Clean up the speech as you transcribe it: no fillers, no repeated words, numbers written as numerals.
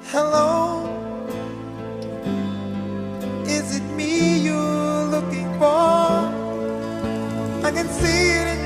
Hello, is it me you're looking for? I can see it in